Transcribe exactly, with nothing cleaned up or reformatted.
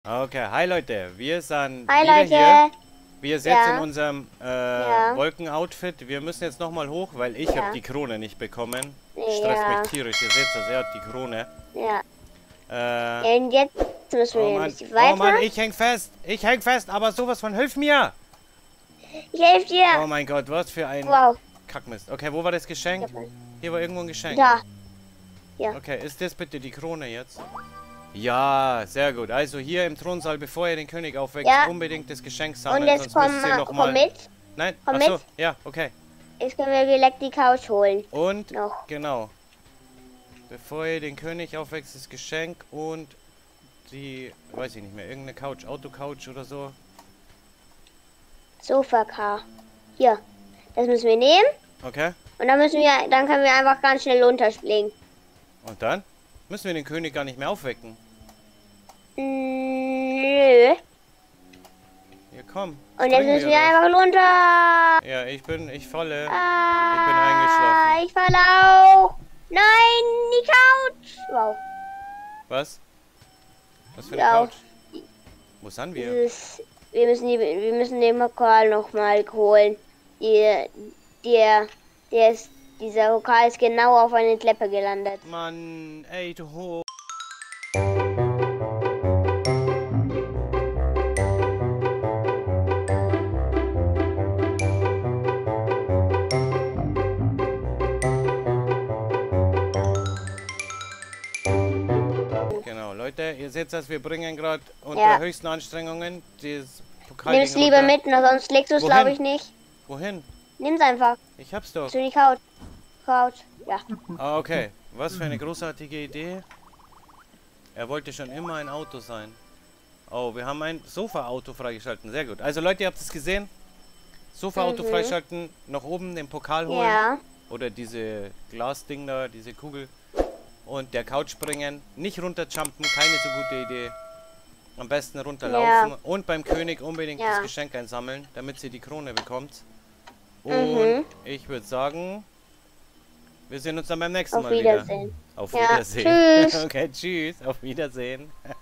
Okay, hi Leute, wir sind Hi wieder Leute. hier. Wir sind jetzt Ja. in unserem äh, Ja. Wolkenoutfit. Wir müssen jetzt nochmal hoch, weil ich Ja. habe die Krone nicht bekommen. Ja. Stresst mich tierisch. Ihr seht das, er hat die Krone. Ja. Äh, Ja, und jetzt müssen wir oh ein Mann, bisschen weiter. oh Mann, ich häng fest. Ich häng fest, aber sowas von hilf mir. Ich helfe dir. Oh mein Gott, was für ein Wow. Kackmist. Okay, wo war das Geschenk? Hier war irgendwo ein Geschenk. Da. Ja. Okay, ist das bitte die Krone jetzt? Ja, sehr gut. Also hier im Thronsaal, bevor ihr den König aufweckt, Ja. unbedingt das Geschenk sammeln. Und jetzt sonst komm, müsst ihr noch komm mal... mit. Nein, komm achso, mit. ja, okay. Jetzt können wir direkt die Couch holen. Und, Noch. genau. Bevor ihr den König aufweckt, das Geschenk und die, weiß ich nicht mehr, irgendeine Couch, Autocouch oder so. Sofa-Car. Hier. Das müssen wir nehmen. Okay. Und dann müssen wir, dann können wir einfach ganz schnell runterspringen. Und dann müssen wir den König gar nicht mehr aufwecken. Nö. Hier, komm. Und jetzt müssen wir raus. einfach runter. Ja, ich bin, ich falle. Ah, Ich bin eingeschlafen. Ich falle auch. Nein, die Couch. Wow. Was? Was für eine Ja. Couch? Wo sind wir? Dieses, wir müssen die, wir müssen den Pokal noch mal holen. Die, der, der ist, dieser Pokal ist genau auf eine Treppe gelandet. Mann, ey, du Ho... Genau, Leute, ihr seht das, wir bringen gerade unter Ja. höchsten Anstrengungen das Pokal. Nimm's lieber mit, na, sonst legst du es, Wohin? glaube ich, nicht. Wohin? Nimm's einfach. Ich hab's doch. Zu die Couch. Couch. Ja. Ah, okay. Was für eine großartige Idee. Er wollte schon immer ein Auto sein. Oh, wir haben ein Sofa-Auto freigeschalten. Sehr gut. Also Leute, ihr habt es gesehen. Sofa-Auto Mhm. freischalten, nach oben den Pokal holen. Ja. Oder diese Glasding da, diese Kugel. Und der Couch springen. Nicht runterjumpen, keine so gute Idee. Am besten runterlaufen. Ja. Und beim König unbedingt Ja. das Geschenk einsammeln, damit sie die Krone bekommt. Und Mhm. ich würde sagen, wir sehen uns dann beim nächsten Auf Mal wieder. Wiedersehen. Auf Ja. Wiedersehen. Tschüss. Okay, tschüss. Auf Wiedersehen.